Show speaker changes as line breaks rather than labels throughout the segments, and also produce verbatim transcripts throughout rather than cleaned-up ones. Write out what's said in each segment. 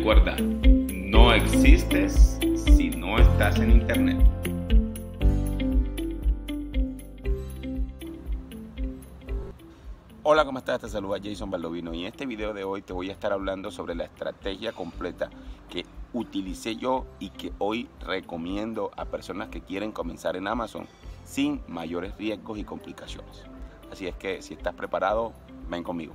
Recuerda, no existes si no estás en internet. Hola, ¿cómo estás? Te saluda Jason Baldovino y en este video de hoy te voy a estar hablando sobre la estrategia completa que utilicé yo y que hoy recomiendo a personas que quieren comenzar en Amazon sin mayores riesgos y complicaciones. Así es que si estás preparado, ven conmigo.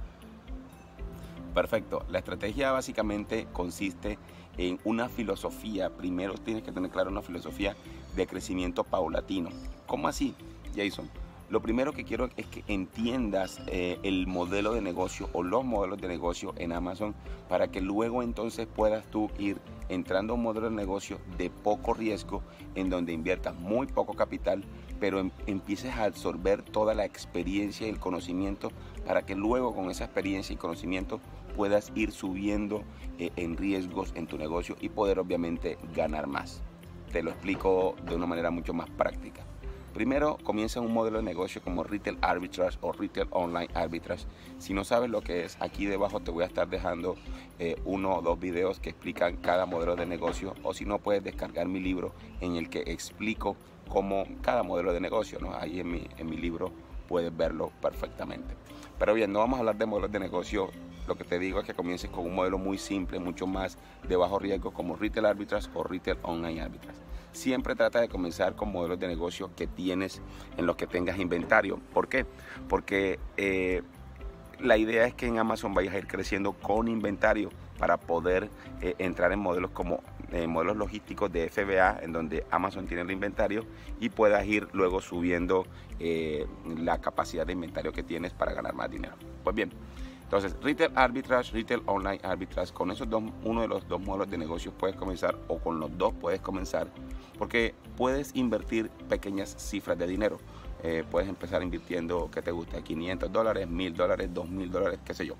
Perfecto, la estrategia básicamente consiste en una filosofía. Primero tienes que tener claro una filosofía de crecimiento paulatino. ¿Cómo así, Jason? Lo primero que quiero es que entiendas eh, el modelo de negocio o los modelos de negocio en Amazon para que luego entonces puedas tú ir entrando a un modelo de negocio de poco riesgo en donde inviertas muy poco capital, pero em empieces a absorber toda la experiencia y el conocimiento para que luego con esa experiencia y conocimiento puedas ir subiendo eh, en riesgos en tu negocio y poder obviamente ganar más. Te lo explico de una manera mucho más práctica. Primero, comienza un modelo de negocio como Retail Arbitrage o Retail Online Arbitrage. Si no sabes lo que es, aquí debajo te voy a estar dejando eh, uno o dos videos que explican cada modelo de negocio, o si no, puedes descargar mi libro en el que explico cómo cada modelo de negocio, ¿no? Ahí en mi, en mi libro puedes verlo perfectamente. Pero bien, no vamos a hablar de modelos de negocio. Lo que te digo es que comiences con un modelo muy simple, mucho más de bajo riesgo, como Retail Arbitrage o Retail Online Arbitrage. Siempre trata de comenzar con modelos de negocio que tienes en los que tengas inventario. ¿Por qué? Porque eh, la idea es que en Amazon vayas a ir creciendo con inventario para poder eh, entrar en modelos como eh, modelos logísticos de F B A, en donde Amazon tiene el inventario y puedas ir luego subiendo eh, la capacidad de inventario que tienes para ganar más dinero. Pues bien, entonces Retail Arbitrage, Retail Online Arbitrage, con esos dos, uno de los dos modelos de negocios puedes comenzar, o con los dos puedes comenzar, porque puedes invertir pequeñas cifras de dinero. Eh, puedes empezar invirtiendo, ¿qué te gusta? quinientos dólares, mil dólares, dos mil dólares, qué sé yo.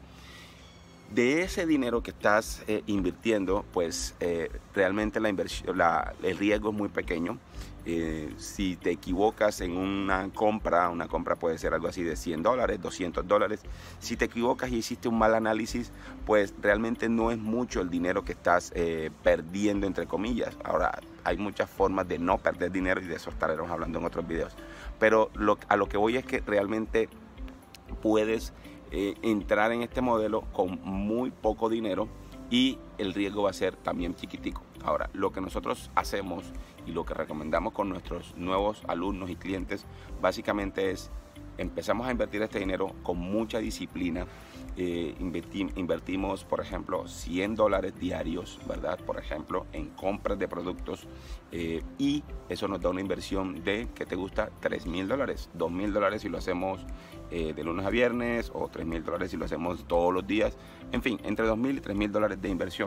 De ese dinero que estás eh, invirtiendo, pues eh, realmente la inversión, la, el riesgo es muy pequeño. Eh, si te equivocas en una compra, una compra puede ser algo así de cien dólares, doscientos dólares. Si te equivocas y hiciste un mal análisis, pues realmente no es mucho el dinero que estás eh, perdiendo, entre comillas. Ahora, hay muchas formas de no perder dinero y de eso estaremos hablando en otros videos. Pero lo, a lo que voy es que realmente puedes eh, entrar en este modelo con muy poco dinero y el riesgo va a ser también chiquitico. Ahora, lo que nosotros hacemos y lo que recomendamos con nuestros nuevos alumnos y clientes básicamente es: empezamos a invertir este dinero con mucha disciplina. Eh, invertim, invertimos, por ejemplo, cien dólares diarios, ¿verdad? Por ejemplo, en compras de productos eh, y eso nos da una inversión de, ¿qué te gusta? tres mil dólares, dos mil dólares si lo hacemos eh, de lunes a viernes, o tres mil dólares si lo hacemos todos los días. En fin, entre dos mil y tres mil dólares de inversión.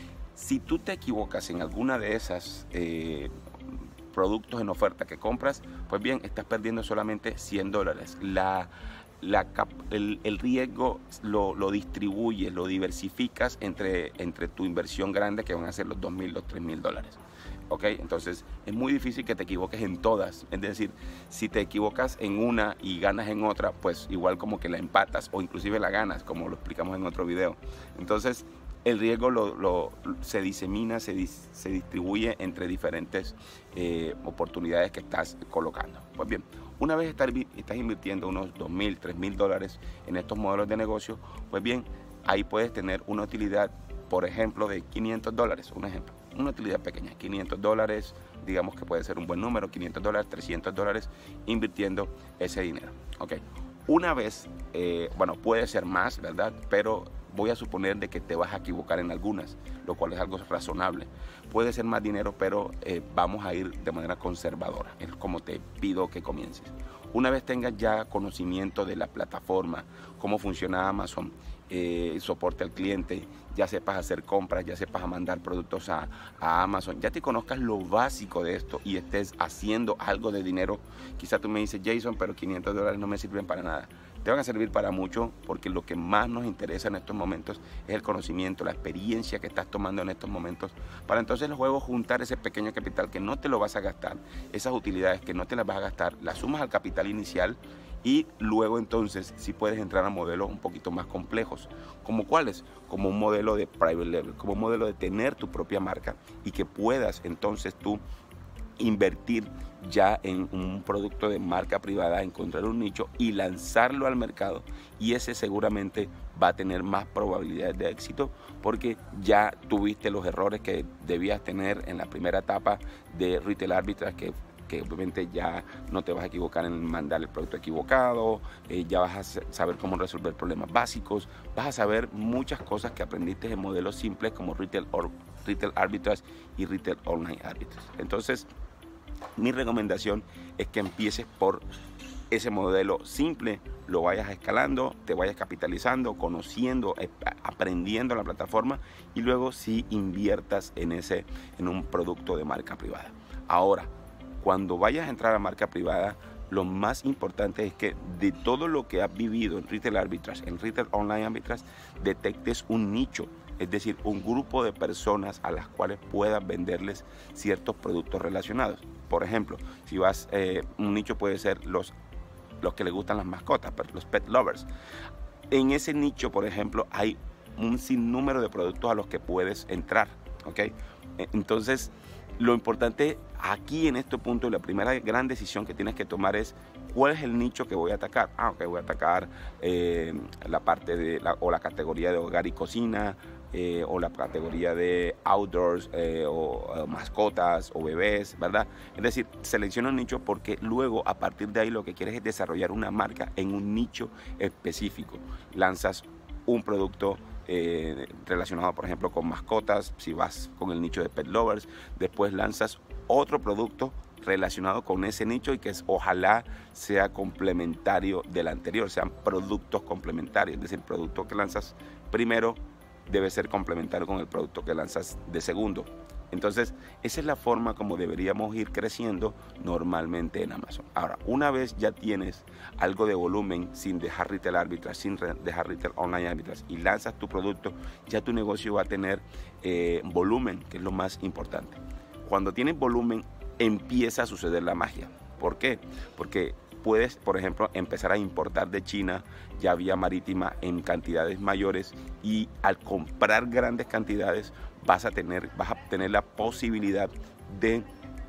Si tú te equivocas en alguna de esas eh, productos en oferta que compras, pues bien, estás perdiendo solamente cien dólares. La, la, el, el riesgo lo, lo distribuyes, lo diversificas entre, entre tu inversión grande, que van a ser los dos mil, los tres mil dólares. ¿Ok? Entonces es muy difícil que te equivoques en todas. Es decir, si te equivocas en una y ganas en otra, pues igual como que la empatas o inclusive la ganas, como lo explicamos en otro video. Entonces el riesgo lo, lo, se disemina, se, dis, se distribuye entre diferentes eh, oportunidades que estás colocando. Pues bien, una vez estar, estás invirtiendo unos dos mil, tres mil dólares en estos modelos de negocio, pues bien, ahí puedes tener una utilidad, por ejemplo, de quinientos dólares, un ejemplo, una utilidad pequeña, quinientos dólares, digamos que puede ser un buen número, quinientos dólares, trescientos dólares, invirtiendo ese dinero. Ok, una vez, eh, bueno, puede ser más, ¿verdad? Pero voy a suponer de que te vas a equivocar en algunas, lo cual es algo razonable. Puede ser más dinero, pero eh, vamos a ir de manera conservadora. Es como te pido que comiences. Una vez tengas ya conocimiento de la plataforma, cómo funciona Amazon, eh, soporte al cliente, ya sepas hacer compras, ya sepas a mandar productos a, a Amazon, ya te conozcas lo básico de esto y estés haciendo algo de dinero. Quizá tú me dices: Jason, pero quinientos dólares no me sirven para nada. te van a servir para mucho, porque lo que más nos interesa en estos momentos es el conocimiento, la experiencia que estás tomando en estos momentos, para entonces luego juntar ese pequeño capital que no te lo vas a gastar, esas utilidades que no te las vas a gastar, las sumas al capital inicial y luego entonces sí puedes entrar a modelos un poquito más complejos. ¿Como cuáles? Como un modelo de private label, como un modelo de tener tu propia marca y que puedas entonces tú invertir ya en un producto de marca privada, encontrar un nicho y lanzarlo al mercado, y ese seguramente va a tener más probabilidades de éxito porque ya tuviste los errores que debías tener en la primera etapa de retail arbitrage, que que obviamente ya no te vas a equivocar en mandar el producto equivocado, eh, ya vas a saber cómo resolver problemas básicos, vas a saber muchas cosas que aprendiste en modelos simples como retail, or, retail arbitrage y retail online arbitrage. Entonces, mi recomendación es que empieces por ese modelo simple, lo vayas escalando, te vayas capitalizando, conociendo, aprendiendo la plataforma, y luego sí inviertas en, ese, en un producto de marca privada. Ahora, cuando vayas a entrar a marca privada, lo más importante es que de todo lo que has vivido en retail arbitrage, en retail online arbitrage, detectes un nicho, es decir, un grupo de personas a las cuales puedas venderles ciertos productos relacionados. Por ejemplo, si vas, eh, un nicho puede ser los, los que les gustan las mascotas, los pet lovers. En ese nicho, por ejemplo, hay un sinnúmero de productos a los que puedes entrar, ¿ok? Entonces, lo importante aquí en este punto, la primera gran decisión que tienes que tomar es cuál es el nicho que voy a atacar. Ah, ok, voy a atacar eh, la parte de la, o la categoría de hogar y cocina, eh, o la categoría de outdoors, eh, o, o mascotas o bebés, ¿verdad? Es decir, selecciona un nicho porque luego a partir de ahí lo que quieres es desarrollar una marca en un nicho específico. Lanzas un producto Eh, relacionado, por ejemplo, con mascotas, si vas con el nicho de pet lovers, después lanzas otro producto relacionado con ese nicho y que es, ojalá sea complementario del anterior, sean productos complementarios, es decir, el producto que lanzas primero debe ser complementario con el producto que lanzas de segundo. Entonces, esa es la forma como deberíamos ir creciendo normalmente en Amazon. Ahora, una vez ya tienes algo de volumen, sin dejar retail arbitrage, sin dejar retail online arbitrage, y lanzas tu producto, ya tu negocio va a tener eh, volumen, que es lo más importante. Cuando tienes volumen, empieza a suceder la magia. ¿Por qué? Porque puedes, por ejemplo, empezar a importar de China ya vía marítima en cantidades mayores, y al comprar grandes cantidades vas a tener, vas a tener la posibilidad de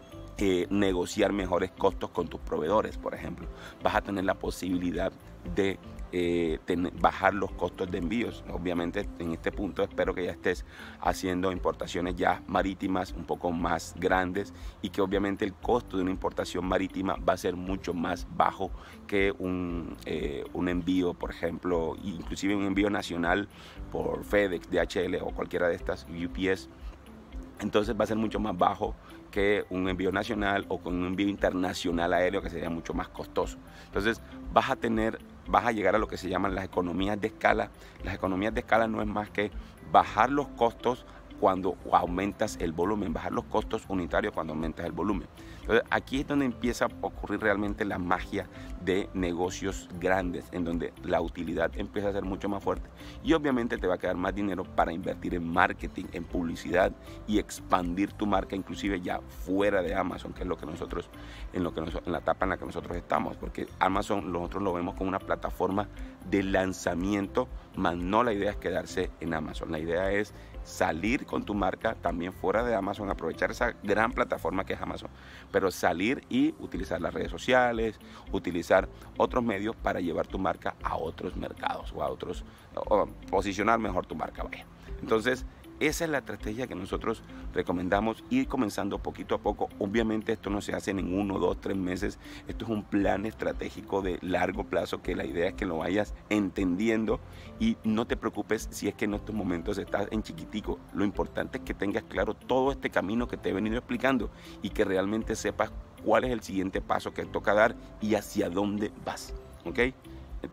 eh, negociar mejores costos con tus proveedores, por ejemplo. Vas a tener la posibilidad de eh, tener, bajar los costos de envíos. Obviamente en este punto espero que ya estés haciendo importaciones ya marítimas un poco más grandes, y que obviamente el costo de una importación marítima va a ser mucho más bajo que un, eh, un envío, por ejemplo, inclusive un envío nacional por FedEx, D H L o cualquiera de estas, U P S. Entonces va a ser mucho más bajo que un envío nacional o con un envío internacional aéreo, que sería mucho más costoso. Entonces vas a tener, vas a llegar a lo que se llaman las economías de escala. Las economías de escala no es más que bajar los costos cuando aumentas el volumen, bajar los costos unitarios cuando aumentas el volumen. Entonces aquí es donde empieza a ocurrir realmente la magia de negocios grandes, en donde la utilidad empieza a ser mucho más fuerte, y obviamente te va a quedar más dinero para invertir en marketing, en publicidad, y expandir tu marca inclusive ya fuera de Amazon, que es lo que nosotros, en, lo que nosotros, en la etapa en la que nosotros estamos, porque Amazon nosotros lo vemos como una plataforma de lanzamiento, más no la idea es quedarse en Amazon. La idea es salir con tu marca también fuera de Amazon, aprovechar esa gran plataforma que es Amazon, pero salir y utilizar las redes sociales, utilizar otros medios para llevar tu marca a otros mercados o a otros, o posicionar mejor tu marca, vaya. Entonces, esa es la estrategia que nosotros recomendamos, ir comenzando poquito a poco. Obviamente esto no se hace en uno, dos, tres meses. Esto es un plan estratégico de largo plazo, que la idea es que lo vayas entendiendo, y no te preocupes si es que en estos momentos estás en chiquitico. Lo importante es que tengas claro todo este camino que te he venido explicando, y que realmente sepas cuál es el siguiente paso que toca dar y hacia dónde vas, ¿ok? Entonces,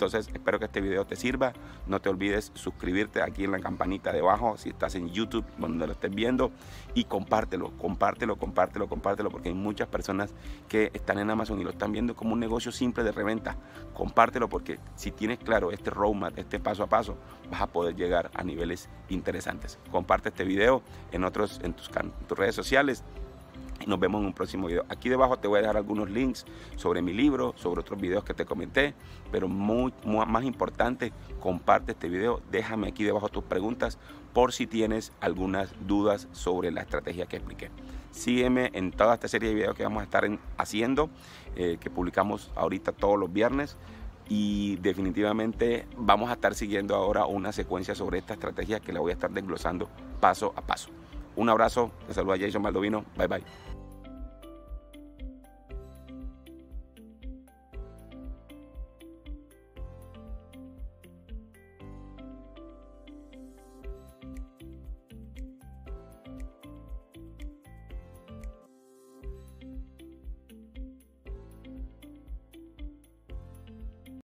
Entonces espero que este video te sirva. No te olvides suscribirte aquí en la campanita debajo si estás en YouTube, donde lo estés viendo, y compártelo, compártelo, compártelo, compártelo, porque hay muchas personas que están en Amazon y lo están viendo como un negocio simple de reventa. Compártelo, porque si tienes claro este roadmap, este paso a paso, vas a poder llegar a niveles interesantes. Comparte este video en, otros, en, tus, en tus redes sociales. Y nos vemos en un próximo video. Aquí debajo te voy a dejar algunos links sobre mi libro, sobre otros videos que te comenté, pero muy, muy más importante, comparte este video, déjame aquí debajo tus preguntas por si tienes algunas dudas sobre la estrategia que expliqué. Sígueme en toda esta serie de videos que vamos a estar en, haciendo, eh, que publicamos ahorita todos los viernes, y definitivamente vamos a estar siguiendo ahora una secuencia sobre esta estrategia que la voy a estar desglosando paso a paso. Un abrazo, te saluda Jason Baldovino, bye bye.